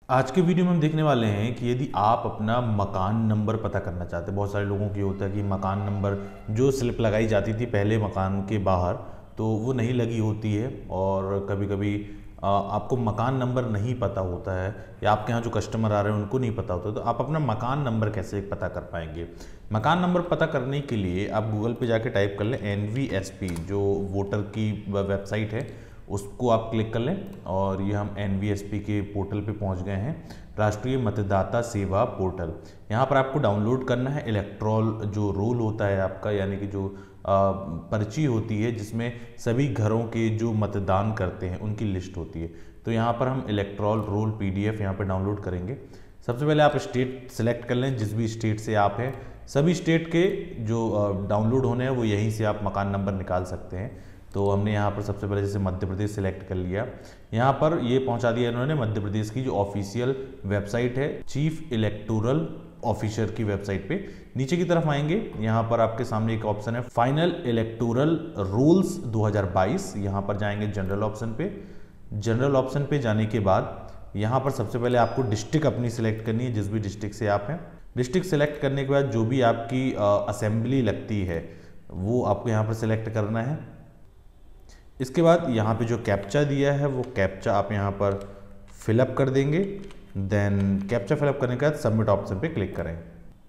आज के वीडियो में हम देखने वाले हैं कि यदि आप अपना मकान नंबर पता करना चाहते हैं। बहुत सारे लोगों की होता है कि मकान नंबर जो स्लिप लगाई जाती थी पहले मकान के बाहर, तो वो नहीं लगी होती है। और कभी कभी आपको मकान नंबर नहीं पता होता है, या आपके यहाँ जो कस्टमर आ रहे हैं उनको नहीं पता होता, तो आप अपना मकान नंबर कैसे पता कर पाएंगे। मकान नंबर पता करने के लिए आप गूगल पे जाके टाइप कर लें NVSP, जो वोटर की वेबसाइट है, उसको आप क्लिक कर लें। और ये हम NVSP के पोर्टल पे पहुंच गए हैं, राष्ट्रीय मतदाता सेवा पोर्टल। यहाँ पर आपको डाउनलोड करना है इलेक्ट्रोल जो रोल होता है आपका, यानी कि जो पर्ची होती है जिसमें सभी घरों के जो मतदान करते हैं उनकी लिस्ट होती है। तो यहाँ पर हम इलेक्ट्रोल रोल PDF यहाँ पर डाउनलोड करेंगे। सबसे पहले आप स्टेट सेलेक्ट कर लें, जिस भी स्टेट से आप हैं। सभी स्टेट के जो डाउनलोड होने हैं वो यहीं से आप मकान नंबर निकाल सकते हैं। तो हमने यहाँ पर सबसे पहले जैसे मध्य प्रदेश सिलेक्ट कर लिया। यहाँ पर ये पहुँचा दिया इन्होंने मध्य प्रदेश की जो ऑफिशियल वेबसाइट है, चीफ इलेक्टोरल ऑफिसर की वेबसाइट पे। नीचे की तरफ आएंगे, यहाँ पर आपके सामने एक ऑप्शन है फाइनल इलेक्टोरल रूल्स 2022। यहाँ पर जाएंगे जनरल ऑप्शन पे। जनरल ऑप्शन पे जाने के बाद यहाँ पर सबसे पहले आपको डिस्ट्रिक्ट अपनी सिलेक्ट करनी है, जिस भी डिस्ट्रिक्ट से आप हैं। डिस्ट्रिक्ट सेलेक्ट करने के बाद जो भी आपकी असेंबली लगती है वो आपको यहाँ पर सिलेक्ट करना है। इसके बाद यहाँ पे जो कैप्चा दिया है वो कैप्चा आप यहाँ पर फिलअप कर देंगे। देन कैप्चा फिलअप करने के बाद सबमिट ऑप्शन पे क्लिक करें।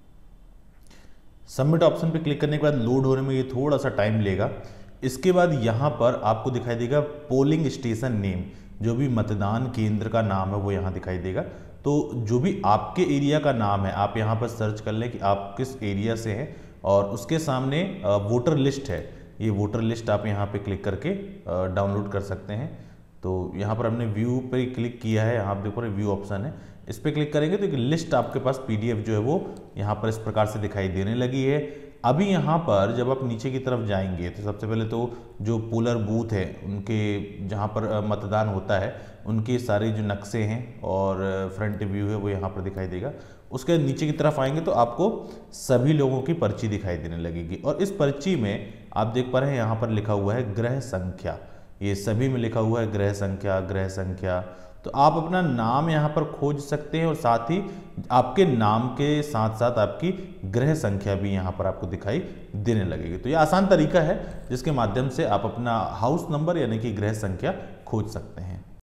सबमिट ऑप्शन पे क्लिक करने के बाद लोड होने में ये थोड़ा सा टाइम लेगा। इसके बाद यहाँ पर आपको दिखाई देगा पोलिंग स्टेशन नेम, जो भी मतदान केंद्र का नाम है वो यहाँ दिखाई देगा। तो जो भी आपके एरिया का नाम है आप यहाँ पर सर्च कर लें कि आप किस एरिया से हैं, और उसके सामने वोटर लिस्ट है, ये वोटर लिस्ट आप यहाँ पे क्लिक करके डाउनलोड कर सकते हैं। तो यहाँ पर हमने व्यू पे क्लिक किया है, यहाँ पर देखो व्यू ऑप्शन है, इस पर क्लिक करेंगे तो एक लिस्ट आपके पास PDF जो है वो यहाँ पर इस प्रकार से दिखाई देने लगी है। अभी यहाँ पर जब आप नीचे की तरफ जाएंगे तो सबसे पहले तो जो पोलर बूथ है उनके जहाँ पर मतदान होता है उनके सारे जो नक्शे हैं और फ्रंट व्यू है वो यहाँ पर दिखाई देगा। उसके नीचे की तरफ आएंगे तो आपको सभी लोगों की पर्ची दिखाई देने लगेगी, और इस पर्ची में आप देख पा रहे हैं यहाँ पर लिखा हुआ है गृह संख्या। ये सभी में लिखा हुआ है गृह संख्या, गृह संख्या। तो आप अपना नाम यहाँ पर खोज सकते हैं, और साथ ही आपके नाम के साथ साथ आपकी गृह संख्या भी यहाँ पर आपको दिखाई देने लगेगी। तो ये आसान तरीका है जिसके माध्यम से आप अपना हाउस नंबर यानी कि गृह संख्या खोज सकते हैं।